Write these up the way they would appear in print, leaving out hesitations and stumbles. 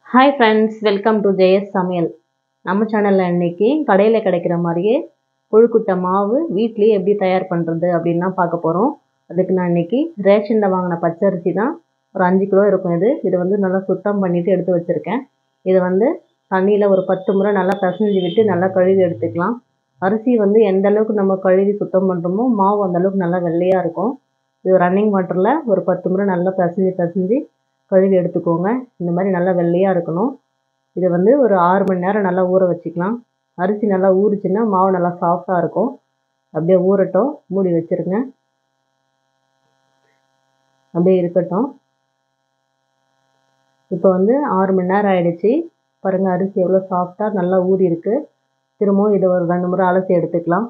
Hi friends, welcome to Jaya's சமையல். நம்ம சேனலில் இன்றைக்கி கடையில் கிடைக்கிற மாதிரியே கொழுக்கட்டை மாவு வீட்லேயே எப்படி தயார் பண்ணுறது அப்படின்னு தான் பார்க்க போகிறோம். அதுக்கு நான் இன்றைக்கி ரேஷனில் வாங்கின பச்சரிசி தான், ஒரு 5 கிலோ இருக்கும். இது வந்து நல்லா சுத்தம் பண்ணிவிட்டு எடுத்து வச்சுருக்கேன். இதை வந்து தண்ணியில் ஒரு 10 முறை நல்லா பிசைஞ்சு விட்டு நல்லா கழுவி எடுத்துக்கலாம். அரிசி வந்து எந்த அளவுக்கு நம்ம கழுவி சுத்தம் பண்ணுறோமோ மாவு அந்தளவுக்கு நல்லா வெள்ளையாக இருக்கும். இது ரன்னிங் வாட்டரில் ஒரு 10 முறை நல்லா பிசைஞ்சு கழுவி எடுத்துக்கோங்க. இந்த மாதிரி நல்லா வெள்ளையாக இருக்கணும். இதை வந்து ஒரு 6 மணி நேரம் நல்லா ஊற வச்சுக்கலாம். அரிசி நல்லா ஊறிச்சுன்னா மாவு நல்லா சாஃப்டாக இருக்கும். அப்படியே ஊறட்டும், மூடி வச்சுருங்க. அப்படியே இருக்கட்டும். இப்போ வந்து 6 மணி நேரம் ஆகிடுச்சி. பாருங்கள், அரிசி எவ்வளோ சாஃப்டாக நல்லா ஊறி இருக்குது. திரும்பவும் இதை ஒரு 2 முறை அலசி எடுத்துக்கலாம்.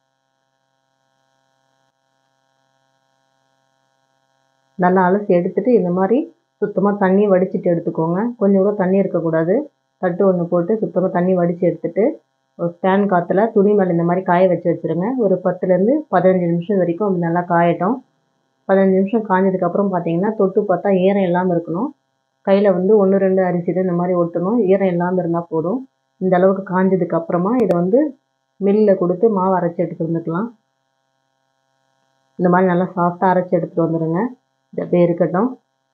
நல்லா அலசி எடுத்துகிட்டு இந்த மாதிரி சுத்தமாக தண்ணி வடிச்சிட்டு எடுத்துக்கோங்க. கொஞ்சம் கூட தண்ணி இருக்கக்கூடாது. தட்டு ஒன்று போட்டு சுத்தமாக தண்ணி வடித்து எடுத்துகிட்டு ஒரு ஃபேன் காற்றுல துணி மேலே இந்த மாதிரி காய வச்சுருங்க. ஒரு 10லேருந்து 15 நிமிஷம் வரைக்கும் அப்படி நல்லா காயட்டும். 15 நிமிஷம் காஞ்சதுக்கப்புறம் பார்த்தீங்கன்னா தொட்டு பார்த்தா ஈரம் இல்லாமல் இருக்கணும். கையில் வந்து 1, 2 அரிசி தான் இந்த மாதிரி ஒட்டணும். ஈரம் இல்லாமல் இருந்தால் போதும். இந்த அளவுக்கு காஞ்சதுக்கப்புறமா இதை வந்து மில்லில் கொடுத்து மாவு அரைச்சி எடுத்துகிட்டு வந்துக்கலாம். இந்த மாதிரி நல்லா சாஃப்டாக அரைச்சி எடுத்துகிட்டு வந்துடுங்க. இது அப்படியே இருக்கட்டும்.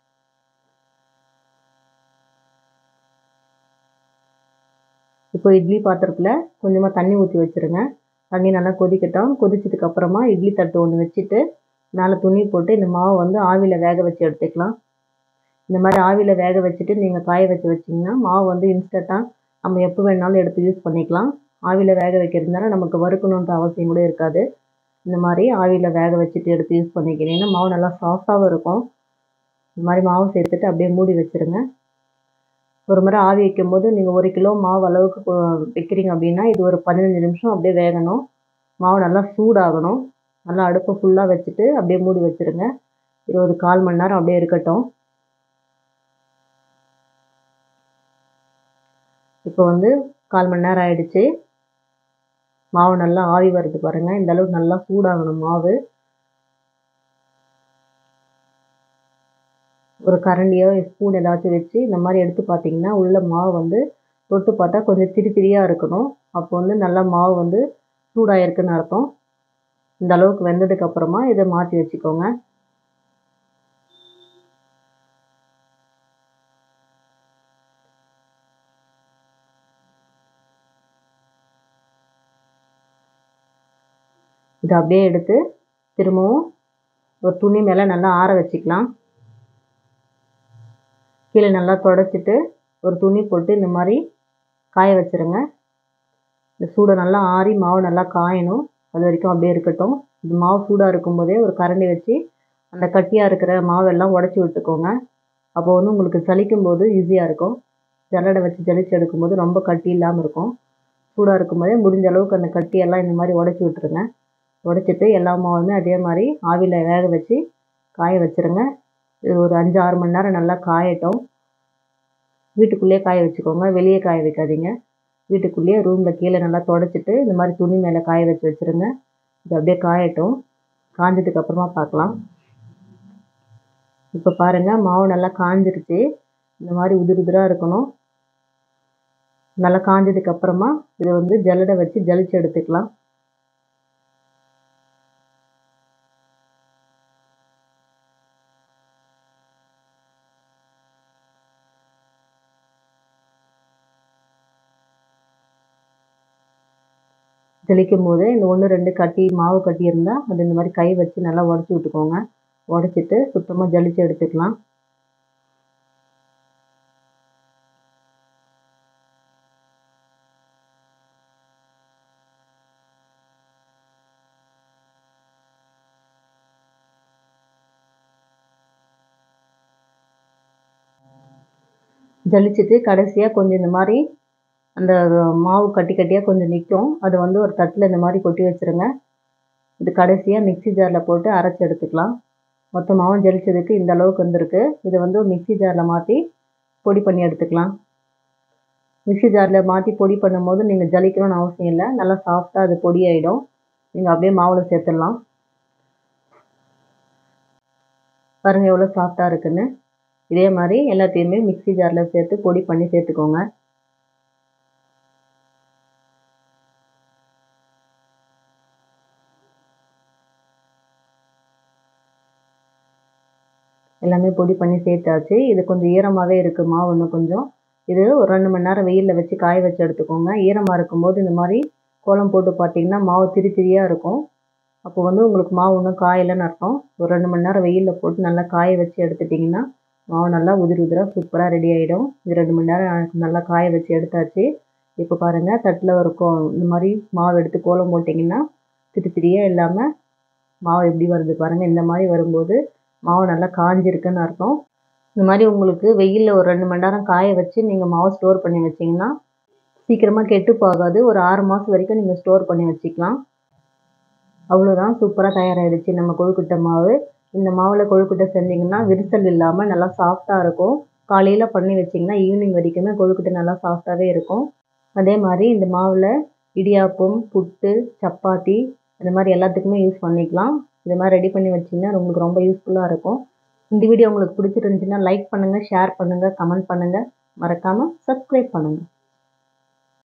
இப்போ இட்லி பாத்திரத்தில் கொஞ்சமாக தண்ணி ஊற்றி வச்சுருங்க. தண்ணி நல்லா கொதிக்கட்டும். கொதிச்சதுக்கப்புறமா இட்லி தட்டு ஒன்று வச்சுட்டு மேலே துணி போட்டு இந்த மாவை வந்து ஆவியில் வேக வச்சு எடுத்துக்கலாம். இந்த மாதிரி ஆவியில் வேக வச்சுட்டு நீங்கள் காய வச்சிங்கன்னா மாவு வந்து இன்ஸ்டண்ட்டாக நம்ம எப்போ வேணாலும் எடுத்து யூஸ் பண்ணிக்கலாம். ஆவியில் வேக வைக்கிறதுனால நமக்கு வறுக்கணுன்ற அவசியம் கூட இருக்காது. இந்த மாதிரி ஆவியில் வேக வச்சுட்டு எடுத்து யூஸ் பண்ணிக்கிறீங்கன்னா மாவு நல்லா சாஃப்டாகவும் இருக்கும். இந்த மாதிரி மாவு சேர்த்துட்டு அப்படியே மூடி வச்சுருங்க. ஒரு முறை ஆவி வைக்கும்போது நீங்கள் 1 கிலோ மாவு அளவுக்கு வைக்கிறீங்க அப்படின்னா இது ஒரு 15 நிமிஷம் அப்படியே வேகணும். மாவு நல்லா சூடாகணும். நல்லா அடுப்பை ஃபுல்லாக வச்சுட்டு அப்படியே மூடி வச்சுருங்க. இது ஒரு 1/4 மணி நேரம் அப்படியே இருக்கட்டும். இப்போ வந்து 1/4 மணி நேரம் ஆயிடுச்சு. மாவு நல்லா ஆவி வருது பாருங்கள். இந்த அளவுக்கு நல்லா சூடாகணும் மாவு. ஒரு கரண்டியோ ஸ்பூன் ஏதாச்சும் வச்சு இந்த மாதிரி எடுத்து பார்த்தீங்கன்னா உள்ள மாவு வந்து தொட்டு பார்த்தா கொஞ்சம் திரியாக இருக்கணும். அப்போ வந்து நல்லா மாவு வந்து சூடாயிருக்குன்னு அர்த்தம். இந்த அளவுக்கு வெந்ததுக்கப்புறமா இதை மாற்றி வச்சுக்கோங்க. இதை அப்படியே எடுத்து திரும்பவும் ஒரு துணி மேலே நல்லா ஆற வச்சுக்கலாம். கீழே நல்லா துடைச்சிட்டு ஒரு துணி போட்டு இந்த மாதிரி காய வச்சுருங்க. இந்த சூடை நல்லா ஆறி மாவு நல்லா காயணும். அது வரைக்கும் அப்படியே இருக்கட்டும். இந்த மாவு சூடாக இருக்கும்போதே ஒரு கரண்டி வச்சு அந்த கட்டியாக இருக்கிற மாவெல்லாம் உடச்சி விட்டுக்கோங்க. அப்போ வந்து உங்களுக்கு ஜலிக்கும் போது ஈஸியாக இருக்கும். ஜல்லடை வச்சு ஜலிச்சு எடுக்கும்போது ரொம்ப கட்டி இல்லாமல் இருக்கும். சூடாக இருக்கும்போதே முடிஞ்ச அளவுக்கு அந்த கட்டியெல்லாம் இந்த மாதிரி உடச்சி விட்டுருங்க. உடச்சிட்டு எல்லா மாவுமே அதே மாதிரி ஆவியில் வேக வச்சு காய வச்சுருங்க. இது ஒரு 5-6 மணி நேரம் நல்லா காயட்டும். வீட்டுக்குள்ளேயே காய வச்சுக்கோங்க, வெளியே காய வைக்காதீங்க. வீட்டுக்குள்ளேயே ரூமில் கீழே நல்லா துடைச்சிட்டு இந்த மாதிரி துணி மேலே காய வச்சுருங்க. இது அப்படியே காயட்டும். காஞ்சதுக்கப்புறமா பார்க்கலாம். இப்போ பாருங்கள், மாவு நல்லா காஞ்சிருச்சு. இந்த மாதிரி உதிராக இருக்கணும். நல்லா காஞ்சதுக்கப்புறமா இதை வந்து ஜல்லடை வச்சு ஜலிச்சு எடுத்துக்கலாம். ஜலிக்கும் போது இந்த 1, 2 கட்டி மாவு கட்டி இருந்தால் அது இந்த மாதிரி கை வச்சு நல்லா உடச்சி விட்டுக்கோங்க. உடச்சிட்டு சுத்தமாக ஜலிச்சு எடுத்துக்கலாம். ஜலிச்சுட்டு கடைசியாக கொஞ்சம் இந்த மாதிரி அந்த மாவு கட்டியாக கொஞ்சம் நிற்கும். அது வந்து ஒரு தட்டில் இந்த மாதிரி கொட்டி வச்சுருங்க. இது கடைசியாக மிக்ஸி ஜாரில் போட்டு அரைச்சி எடுத்துக்கலாம். மொத்த மாவும் ஜலிச்சதுக்கு இந்த அளவுக்கு வந்திருக்கு. இதை வந்து மிக்ஸி ஜாரில் மாற்றி பொடி பண்ணி எடுத்துக்கலாம். மிக்ஸி ஜாரில் மாற்றி பொடி பண்ணும்போது நீங்கள் ஜலிக்கணும்னு அவசியம் இல்லை. நல்லா சாஃப்டாக அது பொடி ஆகிடும். நீங்கள் அப்படியே மாவில் சேர்த்துடலாம். பாருங்கள் எவ்வளோ சாஃப்டாக இருக்குன்னு. இதே மாதிரி எல்லாத்தையுமே மிக்ஸி ஜாரில் சேர்த்து பொடி பண்ணி சேர்த்துக்கோங்க. எல்லாமே பொடி பண்ணி சேர்த்தாச்சு. இது கொஞ்சம் ஈரமாகவே இருக்குது மாவு இன்னும் கொஞ்சம். இது ஒரு 2 மணி நேரம் வெயிலில் வச்சு காய வச்சு எடுத்துக்கோங்க. ஈரமாக இருக்கும்போது இந்த மாதிரி கோலம் போட்டு பார்த்தீங்கன்னா மாவு திரி திரியாக இருக்கும். அப்போ வந்து உங்களுக்கு மாவு இன்னும் காயலைன்னு அர்த்தம். ஒரு 2 மணி நேரம் வெயிலில் போட்டு நல்லா காய வச்சு எடுத்துட்டிங்கன்னா மாவு நல்லா உதிரி உதிராக சூப்பராக ரெடி ஆகிடும். இது 2 மணி நேரம் நல்லா காய வச்சு எடுத்தாச்சு. இப்போ பாருங்கள், தட்டில் ஒரு இந்த மாதிரி மாவு எடுத்து கோலம் போட்டிங்கன்னா திரி திரியாக இல்லாமல் மாவு எப்படி வருது பாருங்கள். இந்த மாதிரி வரும்போது மாவு நல்லா காஞ்சிருக்குன்னு அர்த்தம். இந்த மாதிரி உங்களுக்கு வெயிலில் ஒரு 2 மணி நேரம் காய வச்சு நீங்கள் மாவு ஸ்டோர் பண்ணி வச்சிங்கன்னா சீக்கிரமாக கெட்டு போகாது. ஒரு 6 மாதம் வரைக்கும் நீங்கள் ஸ்டோர் பண்ணி வச்சுக்கலாம். அவ்வளோதான், சூப்பராக தயாராகிடுச்சு நம்ம கொழுக்கட்டை மாவு. இந்த மாவில் கொழுக்கட்டை செஞ்சிங்கன்னா விரிசல் இல்லாமல் நல்லா சாஃப்டாக இருக்கும். காலையில் பண்ணி வச்சிங்கன்னா ஈவினிங் வரைக்குமே கொழுக்கட்டை நல்லா சாஃப்டாகவே இருக்கும். அதே மாதிரி இந்த மாவில் இடியாப்பம், புட்டு, சப்பாத்தி இந்த மாதிரி எல்லாத்துக்குமே யூஸ் பண்ணிக்கலாம். இது மாதிரி ரெடி பண்ணி வச்சிங்கன்னா உங்களுக்கு ரொம்ப யூஸ்ஃபுல்லாக இருக்கும். இந்த வீடியோ உங்களுக்கு பிடிச்சிருந்துச்சுன்னா லைக் பண்ணுங்கள், ஷேர் பண்ணுங்கள், கமெண்ட் பண்ணுங்கள். மறக்காமல் சப்ஸ்கிரைப் பண்ணுங்கள்.